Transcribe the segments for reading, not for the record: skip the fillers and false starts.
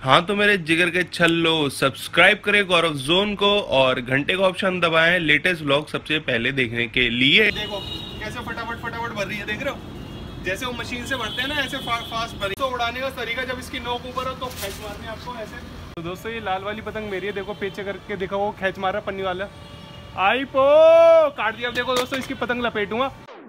हाँ तो मेरे जिगर के छल्लो, सब्सक्राइब करें गौरव जोन को और घंटे का ऑप्शन दबाएं लेटेस्ट व्लॉग सबसे पहले देखने के लिए। देखो कैसे फटाफट फटाफट भर रही है, देख रहे हो जैसे वो मशीन से भरते हैं ना, ऐसे फास्ट भरी। तो उड़ाने का तरीका, जब इसकी नोक ऊपर हो तो खींच मारने आपको ऐसे। तो दोस्तों ये लाल वाली पतंग मेरी है, देखो पीछे करके देखो वो खींच मार रहा है पन्नी वाला। आई पो काट दिया। देखो दोस्तों इसकी पतंग लपेटूंगा।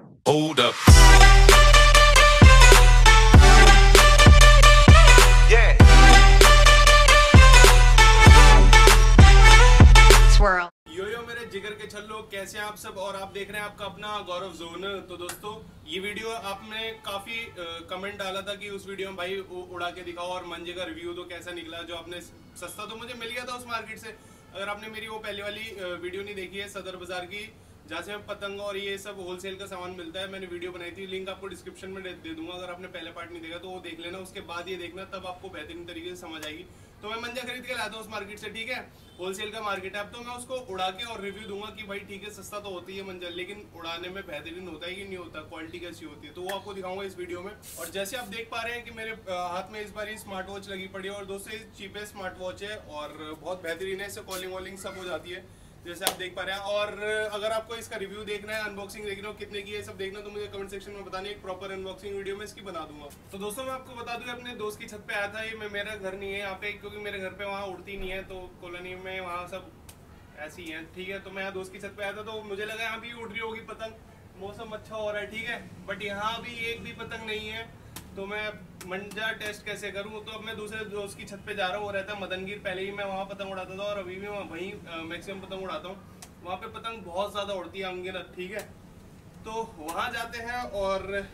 यो मेरे जिगर के छल्लो, कैसे आप सब, और आप देख रहे हैं आपका अपना गौरव जोन। तो दोस्तों ये वीडियो आपने काफी कमेंट डाला था कि उस वीडियो में भाई उड़ा के दिखाओ और मंजे का रिव्यू तो कैसा निकला। जो आपने सस्ता तो मुझे मिल गया था उस मार्केट से। अगर आपने मेरी वो पहले वाली वीडियो नहीं देखी है सदर बाजार की, जहाँ से पतंग और ये सब होलसेल का सामान मिलता है, मैंने वीडियो बनाई थी, लिंक आपको डिस्क्रिप्शन में दे दूंगा। अगर आपने पहले पार्ट नहीं देखा तो वो देख लेना, उसके बाद ये देखना, तब आपको बेहतरीन तरीके से समझ आएगी। तो मैं मंजा खरीद के लाया था उस मार्केट से, ठीक है, होलसेल का मार्केट है। अब तो मैं उसको उड़ा के और रिव्यू दूंगा कि भाई ठीक है सस्ता तो होती है मंजा, लेकिन उड़ाने में बेहतरीन होता है कि नहीं होता, क्वालिटी कैसी होती है, तो वो आपको दिखाऊंगा इस वीडियो में। और जैसे आप देख पा रहे हैं कि मेरे हाथ में इस बार ही स्मार्ट वॉच लगी पड़ी है, और दोस्तों चीपेस्ट स्मार्ट वॉच है और बहुत बेहतरीन है, इससे कॉलिंग वॉलिंग सब हो जाती है जैसे आप देख पा रहे हैं। और अगर आपको इसका रिव्यू देखना है, अनबॉक्सिंग देखना हो कितने की है सब देखना, तो मुझे कमेंट सेक्शन में बतानी, एक प्रॉपर अनबॉक्सिंग वीडियो में इसकी बना दूंगा। तो दोस्तों मैं आपको बता दूं, अपने दोस्त की छत पे आया था, ये मेरा घर नहीं है यहाँ पे, क्योंकि मेरे घर पे वहाँ उड़ती नहीं है, तो कॉलोनी में वहाँ सब ऐसी है, ठीक है। तो मैं यहाँ दोस्त की छत पे आया था, तो मुझे लगा यहाँ भी उड़ रही होगी पतंग, मौसम अच्छा हो रहा है, ठीक है, बट यहाँ भी एक भी पतंग नहीं है। तो मैं मंजा टेस्ट कैसे करूं, तो अब मैं दूसरे दोस्त की छत पे जा रहा हूँ, वो रहता है मदनगीर। पहले ही मैं वहाँ पतंग उड़ाता था और अभी भी मैं वहीं मैक्सिमम पतंग उड़ाता हूँ। वहाँ पे पतंग बहुत ज़्यादा उड़ती है अनगिनत, ठीक है। तो वहाँ जाते हैं और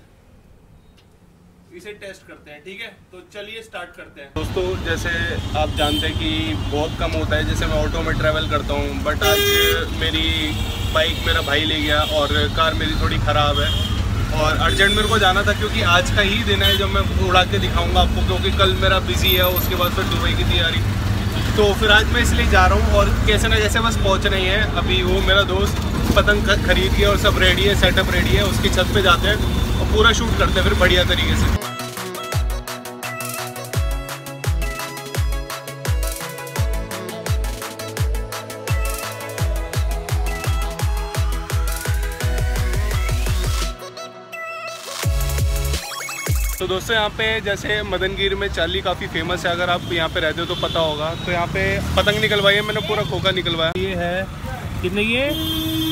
इसे टेस्ट करते हैं, ठीक है। तो चलिए स्टार्ट करते हैं। दोस्तों जैसे आप जानते हैं कि बहुत कम होता है, जैसे मैं ऑटो में ट्रैवल करता हूँ, बट आज मेरी बाइक मेरा भाई ले गया और कार मेरी थोड़ी ख़राब है और अर्जेंट मेरे को जाना था, क्योंकि आज का ही दिन है जब मैं उड़ा के दिखाऊंगा आपको, क्योंकि कल मेरा बिजी है, उसके बाद फिर दुबई की तैयारी। तो फिर आज मैं इसलिए जा रहा हूँ और कैसे ना कैसे बस पहुँचना ही है। अभी वो मेरा दोस्त पतंग खरीद के और सब रेडी है, सेटअप रेडी है, उसकी छत पे जाते हैं और पूरा शूट करते हैं फिर बढ़िया तरीके से। तो दोस्तों यहाँ पे जैसे मदनगीर में चाली काफ़ी फेमस है, अगर आप यहाँ पे रहते हो तो पता होगा। तो यहाँ पे पतंग निकलवाई है मैंने, पूरा खोखा निकलवाया। ये है कितने की है?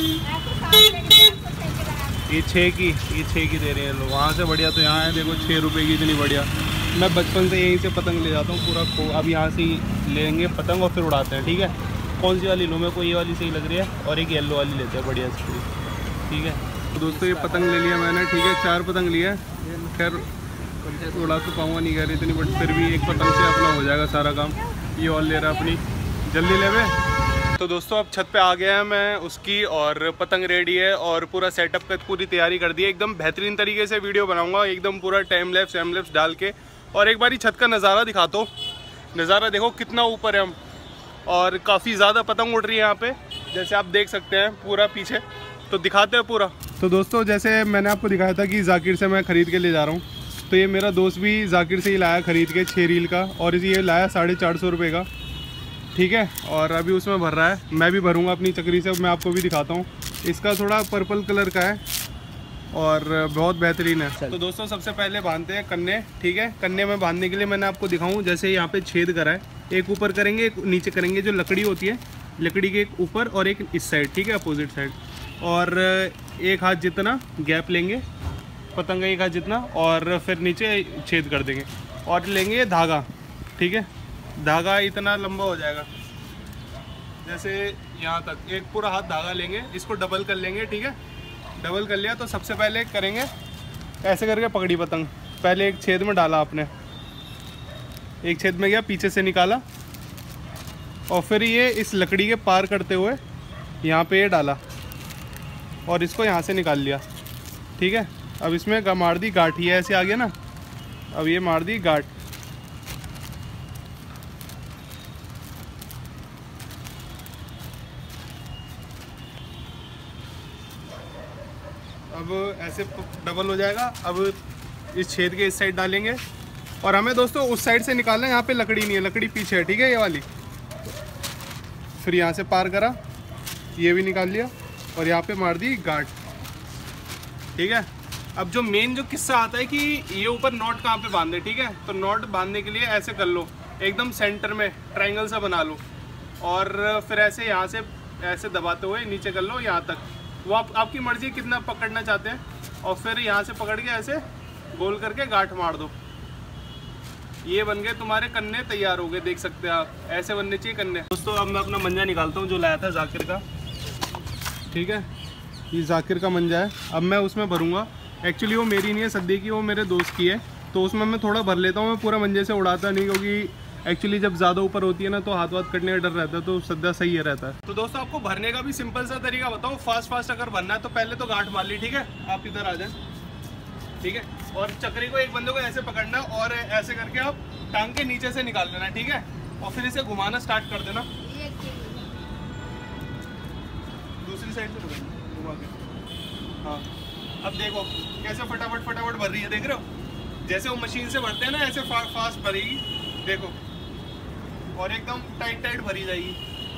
ये 6 की दे रहे हैं लोग। वहाँ से बढ़िया तो यहाँ है, देखो 6 रुपये की, इतनी बढ़िया। मैं बचपन से यहीं से पतंग ले जाता हूँ पूरा खो। अब यहाँ से ही लेंगे पतंग और फिर उड़ाते हैं, ठीक है। कौन सी वाली लूँ? मेरे को ये वाली सही लग रही है और एक येलो वाली लेते हैं बढ़िया सी, ठीक है। तो दोस्तों ये पतंग ले लिया मैंने, ठीक है, 4 पतंग लिया। खैर उड़ा तो पाऊँगा नहीं कह रही इतनी, बट फिर भी एक पतंग से अपना हो जाएगा सारा काम। ये और ले रहा अपनी, जल्दी ले वे। तो दोस्तों अब छत पे आ गया है मैं उसकी, और पतंग रेडी है और पूरा सेटअप का पूरी तैयारी कर दी है। एकदम बेहतरीन तरीके से वीडियो बनाऊंगा, एकदम पूरा टाइम लैप्स डाल के। और एक बारी छत का नज़ारा दिखाता हूँ। नज़ारा देखो कितना ऊपर है हम, और काफ़ी ज़्यादा पतंग उड़ रही है यहाँ पे, जैसे आप देख सकते हैं पूरा पीछे। तो दिखाते हैं पूरा। तो दोस्तों जैसे मैंने आपको दिखाया था कि जाकिर से मैं ख़रीद के ले जा रहा हूँ, तो ये मेरा दोस्त भी जाकिर से ही लाया ख़रीद के 6 रील का, और ये लाया 450 रुपये का, ठीक है। और अभी उसमें भर रहा है, मैं भी भरूंगा अपनी चक्री से, मैं आपको भी दिखाता हूँ। इसका थोड़ा पर्पल कलर का है और बहुत बेहतरीन है। तो दोस्तों सबसे पहले बांधते हैं कन्ने, ठीक है। कन्ने में बांधने के लिए मैंने आपको दिखाऊँ, जैसे यहाँ पे छेद करा है, एक ऊपर करेंगे एक नीचे करेंगे, जो लकड़ी होती है लकड़ी के एक ऊपर और एक इस साइड, ठीक है, अपोजिट साइड। और एक हाथ जितना गैप लेंगे, पतंग एक हाथ जितना, और फिर नीचे छेद कर देंगे और लेंगे धागा, ठीक है। धागा इतना लंबा हो जाएगा, जैसे यहाँ तक एक पूरा हाथ धागा लेंगे, इसको डबल कर लेंगे, ठीक है। डबल कर लिया तो सबसे पहले करेंगे ऐसे करके पकड़ी पतंग। पहले एक छेद में डाला आपने, एक छेद में गया, पीछे से निकाला, और फिर ये इस लकड़ी के पार करते हुए यहाँ पे ये डाला और इसको यहाँ से निकाल लिया, ठीक है। अब इसमें मार दी गाँठ, ये ऐसे आ गया ना, अब ये मार दी गाँठ। अब ऐसे डबल हो जाएगा। अब इस छेद के इस साइड डालेंगे और हमें दोस्तों उस साइड से निकालना है, यहाँ पे लकड़ी नहीं है, लकड़ी पीछे है, ठीक है, ये वाली। फिर यहाँ से पार करा, ये भी निकाल लिया और यहाँ पे मार दी गांठ, ठीक है। अब जो मेन जो किस्सा आता है कि ये ऊपर नॉट कहाँ पे बांधे, ठीक है। तो नॉट बांधने के लिए ऐसे कर लो, एकदम सेंटर में ट्रायंगल सा बना लो और फिर ऐसे यहाँ से ऐसे दबाते हुए नीचे कर लो यहाँ तक। वो आपकी मर्जी कितना पकड़ना चाहते हैं, और फिर यहाँ से पकड़ के ऐसे गोल करके गांठ मार दो। ये बन गए तुम्हारे कन्ने, तैयार हो गए, देख सकते हैं आप, ऐसे बनने चाहिए कन्ने। दोस्तों अब मैं अपना मंजा निकालता हूँ जो लाया था जाकिर का, ठीक है। ये जाकिर का मंजा है, अब मैं उसमें भरूंगा। एक्चुअली वो मेरी नहीं है, सद्दी की, वो मेरे दोस्त की है, तो उसमें मैं थोड़ा भर लेता हूँ। मैं पूरा मंजे से उड़ाता नहीं, क्योंकि एक्चुअली जब ज़्यादा ऊपर होती है ना तो हाथ वाथ कटने का डर रहता है, तो सद्दा सही है रहता है। तो दोस्तों आपको भरने का भी सिंपल सा तरीका बताऊँ, फास्ट अगर भरना है तो पहले तो गांठ मार ली, ठीक है। आप इधर आ जाए, ठीक है, और चक्री को एक बंदे को ऐसे पकड़ना और ऐसे करके आप टांग के नीचे से निकाल लेना, ठीक है। और फिर इसे घुमाना स्टार्ट कर देना, दूसरी साइड से घुमा के। हाँ, अब देखो कैसे फटाफट भर रही है, देख रहे हो, जैसे वो मशीन से भरते हैं ना, ऐसे फास्ट भरेगी, देखो, और एकदम टाइट भरी जाएगी।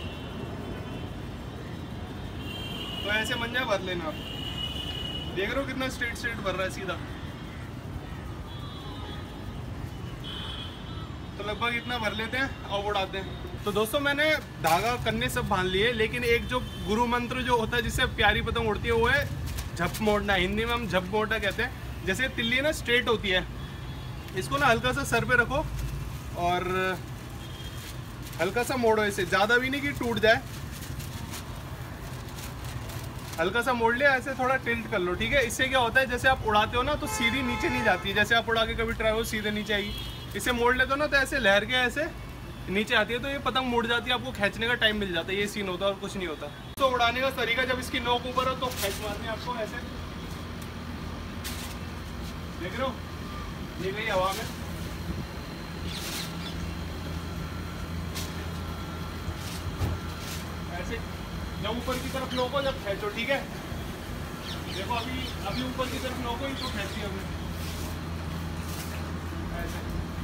तो ऐसे मंजा भर लेना आप, देख रहे हो कितना स्ट्रेट भर रहा है सीधा। तो लगभग इतना भर लेते हैं और उड़ाते हैं। तो दोस्तों मैंने धागा कन्ने सब बांध लिए, लेकिन एक जो गुरु मंत्र जो होता है जिससे प्यारी पतंग उड़ती है वो है झप मोड़ना। हिंदी में हम झप मोड़ना कहते हैं। जैसे तिल्ली ना स्ट्रेट होती है, इसको ना हल्का सा सर पे रखो और हल्का सा मोड़ो, इसे ज़्यादा भी नहीं कि टूट जाए, हल्का सा मोड़ लिया, ऐसे थोड़ा टिल्ट कर लो, ठीक है। इससे क्या होता है, जैसे आप उड़ाते हो ना तो सीधी नीचे नहीं जाती है, जैसे आप उड़ा के कभी ट्राई हो सीधे नीचे आएगी। इसे मोड़ लेते हो ना तो ऐसे लहर के ऐसे नीचे आती है, तो ये पतंग मुड़ जाती है, आपको खींचने का टाइम मिल जाता है। ये सीन होता है और कुछ नहीं होता। तो उड़ाने का तरीका, जब इसकी नोक ऊपर हो तो खींच मारनी है आपको ऐसे, देख रहे हो, ये गई हवा में, ऐसे जब ऊपर की तरफ नोको, जब खींचो, ठीक है। देखो अभी ऊपर की तरफ नोको ही तो खींची हमने ऐसे।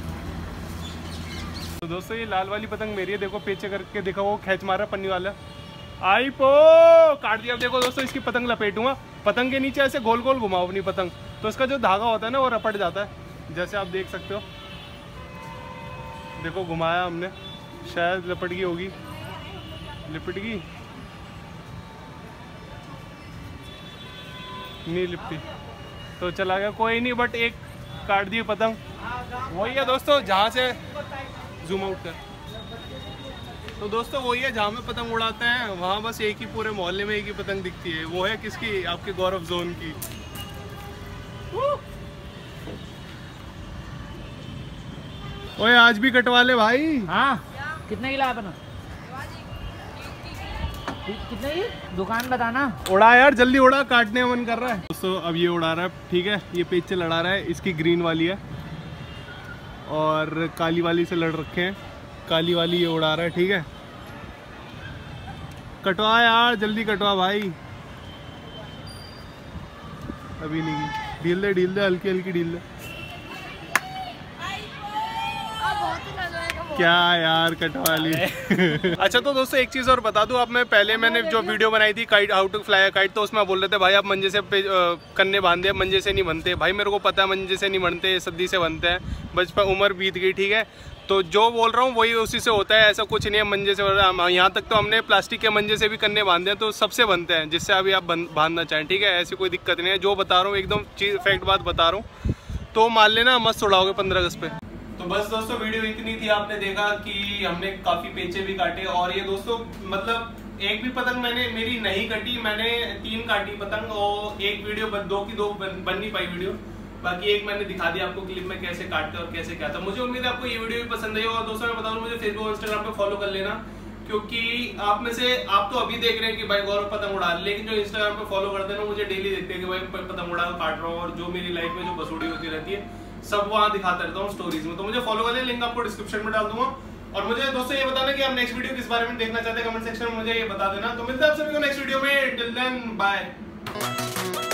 तो दोस्तों ये लाल वाली पतंग मेरी है, देखो पीछे करके देखो, वो खींच मारा पन्नी वाला, आई पो काट दिया। अब देखो दोस्तों इसकी पतंग लपेटूंगा, पतंग के नीचे ऐसे गोल गोल घुमाओ अपनी पतंग, तो इसका जो धागा होता है ना वो रपट जाता है, जैसे आप देख सकते हो। देखो घुमाया हमने, शायद लपट गई होगी, लिपट गई नहीं, लिपटी तो चला गया, कोई नहीं, बट एक काट दी पतंग। वही है दोस्तों जहाँ से जूम आउट कर, तो दोस्तों वही है जहाँ में पतंग उड़ाते हैं, वहाँ बस एक ही, पूरे मोहल्ले में एक ही पतंग दिखती है, वो है किसकी, आपके गौरव जोन की। ओए आज भी कटवा ले भाई। हाँ कितने की लाया अपना, कितने की दुकान बताना। उड़ा यार जल्दी उड़ा, काटने का मन कर रहा है। दोस्तों अब ये उड़ा रहा है, ठीक है, ये पेच से लड़ा रहा है, इसकी ग्रीन वाली है और काली वाली से लड़ रखे हैं, काली वाली ये उड़ा रहा है, ठीक है। कटवा यार जल्दी कटवा भाई, अभी नहीं, ढील दे हल्की हल्की ढील दे। क्या यार कटवा ली। अच्छा तो दोस्तों एक चीज़ और बता दूं, अब मैंने जो वीडियो बनाई थी kite, how to fly kite, तो उसमें बोल रहे थे भाई आप मंजे से कन्ने बांधे, मंजे से नहीं बनते। भाई मेरे को पता है मंजे से नहीं बनते, सद्दी से बनते हैं, बचपन उम्र बीत गई, ठीक है। तो जो बोल रहा हूँ वही उसी से होता है, ऐसा कुछ नहीं है मंजे से। यहाँ तक तो हमने प्लास्टिक के मंजे से भी कन्ने बांधे हैं, तो सबसे बनते हैं, जिससे अभी आप बांधना चाहें, ठीक है। ऐसी कोई दिक्कत नहीं है, जो बता रहा हूँ एकदम चीज़ फैक्ट बात बता रहा हूँ, तो मान लेना मस्त उड़ाओगे 15 अगस्त पे। तो बस दोस्तों वीडियो इतनी थी, आपने देखा कि हमने काफी पेचे भी काटे, और ये दोस्तों मतलब एक भी पतंग मेरी नहीं कटी, मैंने 3 काटी पतंग, और एक वीडियो दो बन नहीं पाई वीडियो, बाकी एक मैंने दिखा दिया आपको क्लिप में कैसे काटते और कैसे क्या था। मुझे उम्मीद है आपको ये वीडियो भी पसंद आई। और दोस्तों मैं बताऊँ, मुझे फेसबुक और इंस्टाग्राम पे फॉलो कर लेना, क्योंकि आप में से आप तो अभी देख रहे हैं कि भाई गौरव पतंग उड़ा, लेकिन जो इंस्टाग्राम पे फॉलो करते हैं ना, मुझे डेली देखते हैं कि भाई पतंग उड़ा काट रहा हूँ, और जो मेरी लाइफ में जो बसूड़ी होती रहती है सब वहाँ दिखाता रहता हूँ स्टोरीज में। तो मुझे फॉलो कर ले, लिंक आपको डिस्क्रिप्शन में डाल दूंगा। और मुझे दोस्तों ये बताना कि आप नेक्स्ट वीडियो किस बारे में देखना चाहते हैं, कमेंट सेक्शन में मुझे ये बता देना। तो मिलते हैं आप सभी को नेक्स्ट वीडियो में, टिल देन बाय।